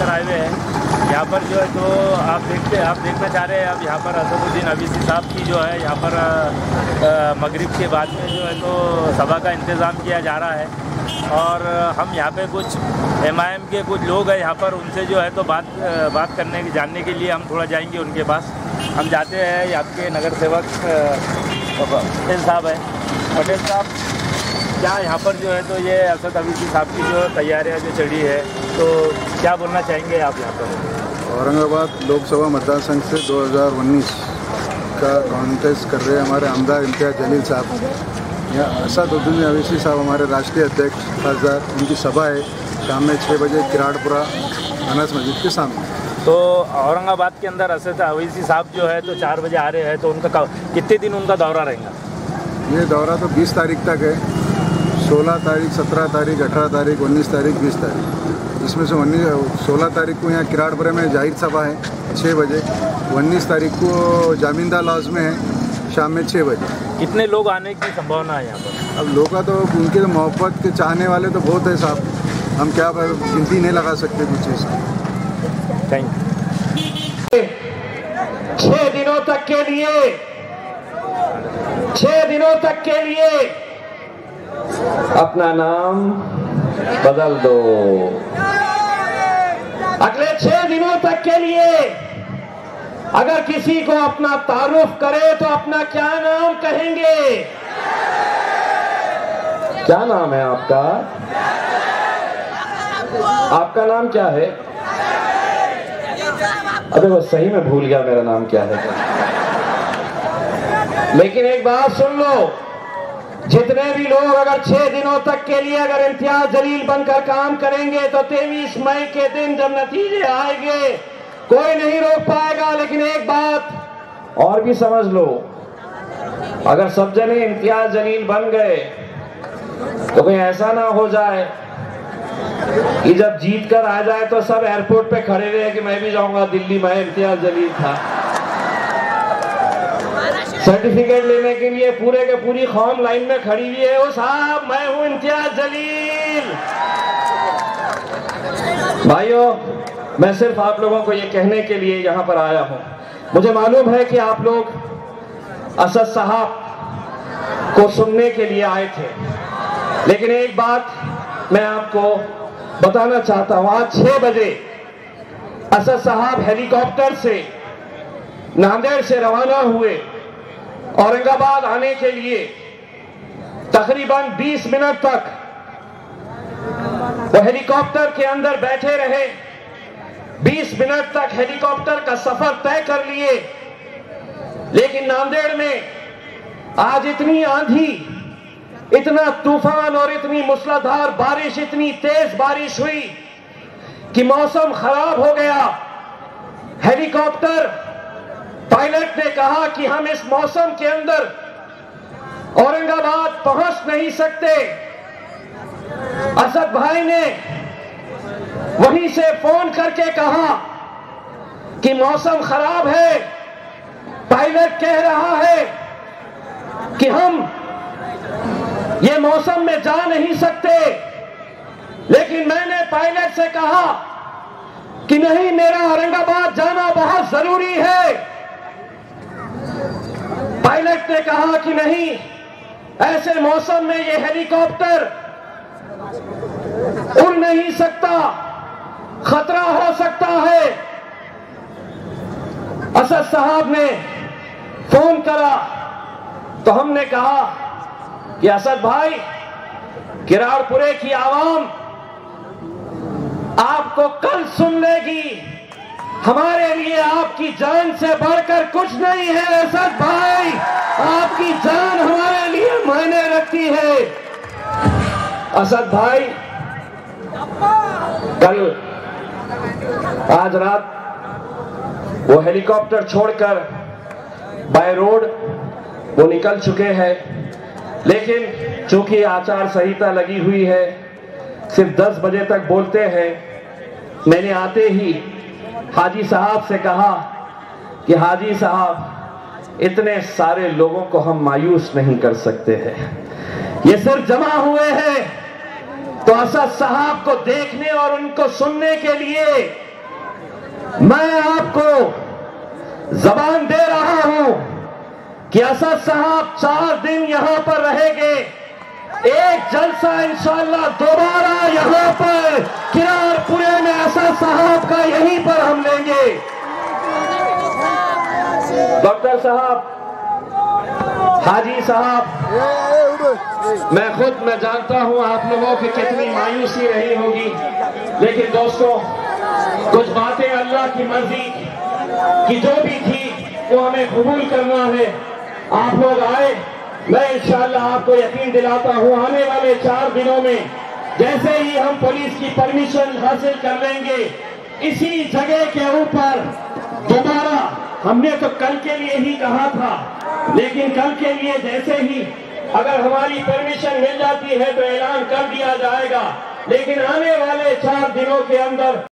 अंदर आए हुए हैं। यहाँ पर जो है तो आप देखना चाह रहे हैं अब यहाँ पर असदुद्दीन अवीसी साहब की जो है यहाँ पर मगरिब के बाद में जो है तो सभा का इंतज़ाम किया जा रहा है। और हम यहाँ पे कुछ MIM के कुछ लोग हैं यहाँ पर, उनसे जो है तो बात करने की जानने के लिए हम थोड़ा जाएंगे उनके पास। हम जाते हैं, आपके नगर सेवक पटेल साहब हैं। पटेल साहब, क्या यहाँ पर जो है तो ये असद अवीसी साहब की जो तैयारियाँ जो चढ़ी है, तो क्या बोलना चाहेंगे आप यहाँ पर? औरंगाबाद लोकसभा मतदार संघ से 2019 का कॉन्टेस्ट कर रहे हमारे आमदार इम्तियाज़ जलील साहब। यहाँ असदुद्दीन अवीसी साहब हमारे राष्ट्रीय अध्यक्ष खासदार, उनकी सभा है शाम में 6 बजे किराड़पुरा अनस मस्जिद के सामने। तो औरंगाबाद के अंदर असद अवीसी साहब जो है तो 4 बजे आ रहे हैं, तो उनका कितने दिन उनका दौरा रहेगा? ये दौरा तो 20 तारीख तक है। 16 तारीख, 17 तारीख, 18 तारीख, 19 तारीख, 20 तारीख। इसमें से 16 तारीख को यहाँ किराड़पुरा में जाहिर सभा है 6 बजे। 19 तारीख को जामिंदा लॉज में है शाम में 6 बजे। कितने लोग आने की संभावना है यहाँ पर? अब लोग का तो उनके तो मोहब्बत के चाहने वाले तो बहुत है साहब, हम क्या गिनती नहीं लगा सकते कुछ चीज़ की। Thank you. 6 दिनों तक के लिए 6 दिनों तक के लिए अपना नाम बदल दो। अगले 6 दिनों तक के लिए अगर किसी को अपना तारुफ करे तो अपना क्या नाम कहेंगे? क्या नाम है आपका? आपका नाम क्या है? अबे वो सही में भूल गया मेरा नाम क्या है। लेकिन एक बात सुन लो, जितने भी लोग अगर 6 दिनों तक के लिए अगर इम्तियाज जलील बनकर काम करेंगे तो 23 मई के दिन जब नतीजे आएंगे कोई नहीं रोक पाएगा। लेकिन एक बात और भी समझ लो, अगर सब जने इम्तियाज जलील बन गए तो कोई ऐसा ना हो जाए कि जब जीत कर आ जाए तो सब एयरपोर्ट पे खड़े रहे कि मैं भी जाऊंगा दिल्ली, मैं इम्तियाज जलील था। सर्टिफिकेट लेने के लिए पूरे के पूरी कौम लाइन में खड़ी हुई है, ओ साहब मैं हूं इम्तियाज जलील। भाइयों, मैं सिर्फ आप लोगों को ये कहने के लिए यहाँ पर आया हूँ। मुझे मालूम है कि आप लोग असद साहब को सुनने के लिए आए थे, लेकिन एक बात मैं आपको बताना चाहता हूँ। आज 6 बजे असद साहब हेलीकॉप्टर से नांदेड़ से रवाना हुए औरंगाबाद आने के लिए। तकरीबन 20 मिनट तक वो हेलीकॉप्टर के अंदर बैठे रहे। 20 मिनट तक हेलीकॉप्टर का सफर तय कर लिए, लेकिन नांदेड़ में आज इतनी आंधी, इतना तूफान और इतनी मूसलाधार बारिश, इतनी तेज बारिश हुई कि मौसम खराब हो गया। हेलीकॉप्टर पायलट ने कहा कि हम इस मौसम के अंदर औरंगाबाद पहुंच नहीं सकते। असद भाई ने वहीं से फोन करके कहा कि मौसम खराब है, पायलट कह रहा है कि हम ये मौसम में जा नहीं सकते। लेकिन मैंने पायलट से कहा कि नहीं, मेरा औरंगाबाद जाना बहुत जरूरी है। पायलट ने कहा कि नहीं, ऐसे मौसम में ये हेलीकॉप्टर उड़ नहीं सकता, खतरा हो सकता है। असद साहब ने फोन करा तो हमने कहा कि असद भाई, किराड़पुरे की आवाम आपको कल सुन लेगी। हमारे लिए आपकी जान से बढ़कर कुछ नहीं है असद भाई, आपकी जान हमारे लिए मायने रखती है। असद भाई, कल आज रात वो हेलीकॉप्टर छोड़कर बाय रोड वो निकल चुके हैं, लेकिन चूंकि आचार संहिता लगी हुई है, सिर्फ 10 बजे तक बोलते हैं। मैंने आते ही हाजी साहब से कहा कि हाजी साहब, इतने सारे लोगों को हम मायूस नहीं कर सकते हैं, ये सिर्फ जमा हुए हैं तो असद साहब को देखने और उनको सुनने के लिए मैं आपको जबान दे रहा हूं कि असद साहब 4 दिन यहां पर रहेंगे। एक जलसा इंशाअल्लाह दोबारा यहां पर किरारपुरे में असद साहब का यहीं पर हम लेंगे। डॉक्टर साहब, हाजी साहब, मैं जानता हूं आप लोगों की कितनी मायूसी रही होगी, लेकिन दोस्तों कुछ बातें अल्लाह की मर्जी की जो भी थी वो हमें कबूल करना है। आप लोग आए, मैं इंशाअल्लाह आपको यकीन दिलाता हूं आने वाले 4 दिनों में जैसे ही हम पुलिस की परमिशन हासिल कर लेंगे, इसी जगह के ऊपर दोबारा, हमने तो कल के लिए ही कहा था, लेकिन कल के लिए जैसे ही अगर हमारी परमिशन मिल जाती है तो ऐलान कर दिया जाएगा, लेकिन आने वाले 4 दिनों के अंदर